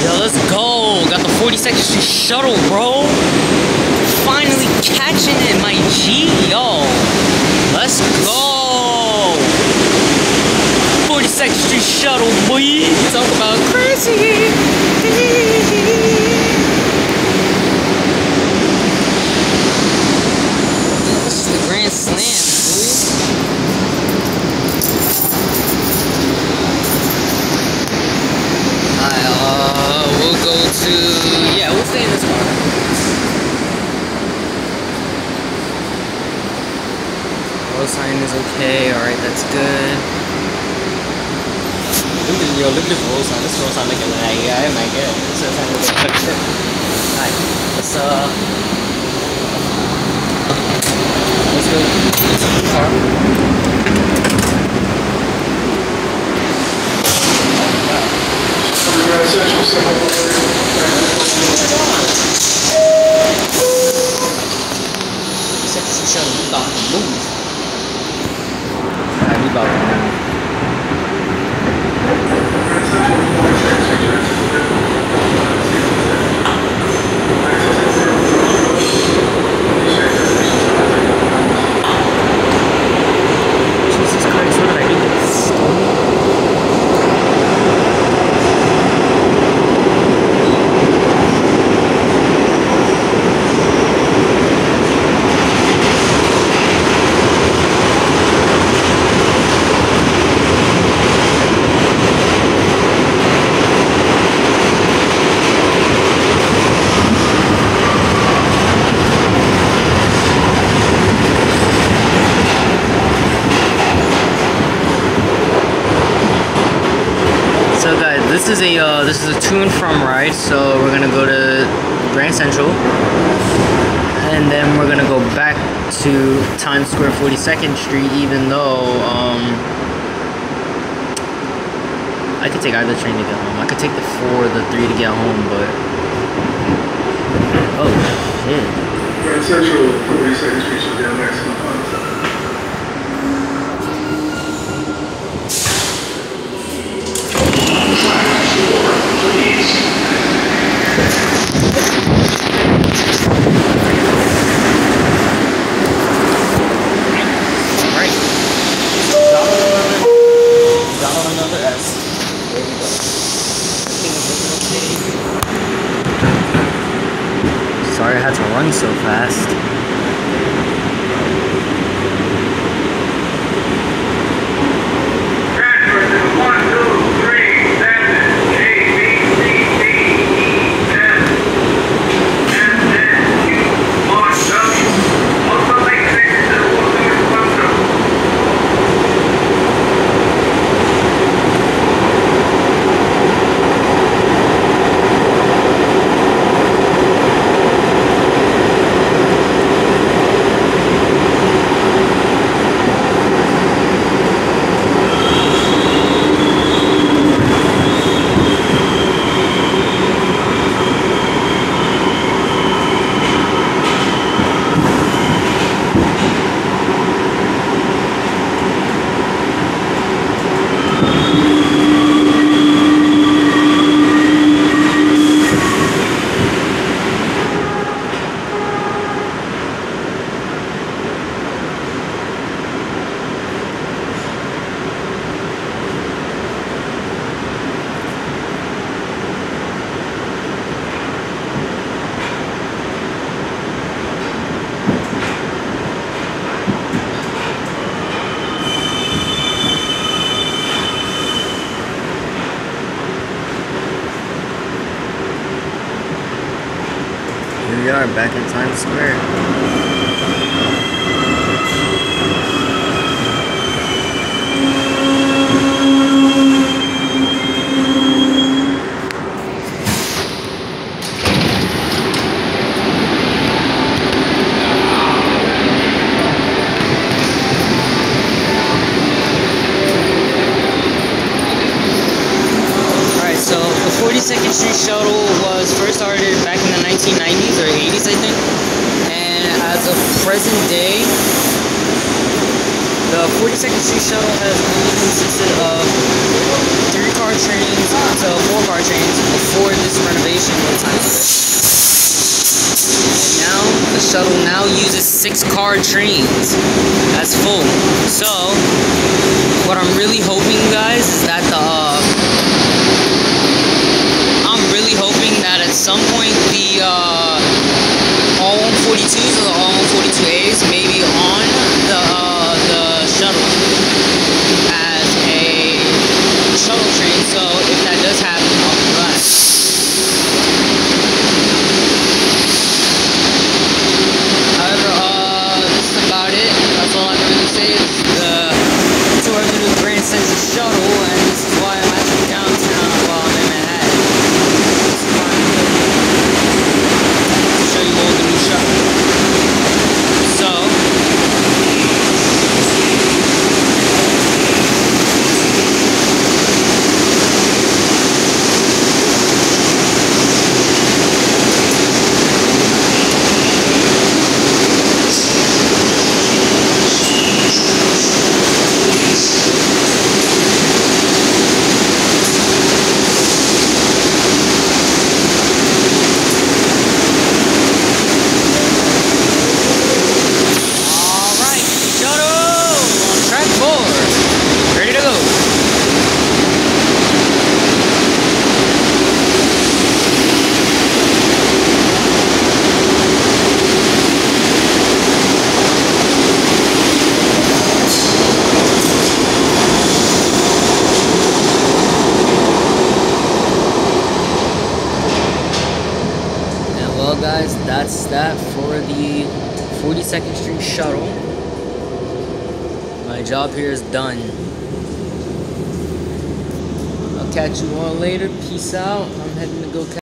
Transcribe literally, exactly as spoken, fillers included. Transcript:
Yo, let's go. Got the forty-second Street Shuttle, bro. Finally catching it, my G. Yo, let's go. forty-second Street Shuttle, boy. Talk about crazy. This is the Grand Slam, boy. Alright, uh, we'll go to, yeah, we'll stay in this car. Road sign is okay, alright, that's good. Look at, yo, look at this road sign. This road sign looking like, yeah, oh my god. This road sign looking like shit. Alright, let's, uh, let's go to the car. Section shuttle, we about to move. Alright, we about to move. Jesus Christ, what did I do this? So guys, this is a uh, this is a to and from ride. So we're gonna go to Grand Central, and then we're gonna go back to Times Square, forty-second Street. Even though um, I could take either train to get home. I could take the four, or the three to get home, but oh shit. Grand Central, forty-second Street should be on maximum time. Sorry I had to run so fast. Here we are back in Times Square. Alright, so the forty-second Street Shuttle was first started back in the nineteen nineties or eighties, I think. And as of present day, the forty-second Street Shuttle has only consisted of three car trains to four car trains before this station in Times Square. And now the shuttle now uses six-car trains. That's full. So what I'm really hoping, guys, is that the uh, I'm really hoping that at some point the uh, R one forty-twos or the R one forty-two A's may be on the uh, the shuttle as a shuttle train. So if that does happen, I'll be glad. However, uh, this is about it. That's all I can really say. Is the tour through the Grand Central Shuttle, and this is why I'm actually downtown while I'm in Manhattan. This is why I'm here to show you all the new shuttle. So, well, guys, that's that for the forty-second Street Shuttle. My job here is done. I'll catch you all later. Peace out. I'm heading to go catch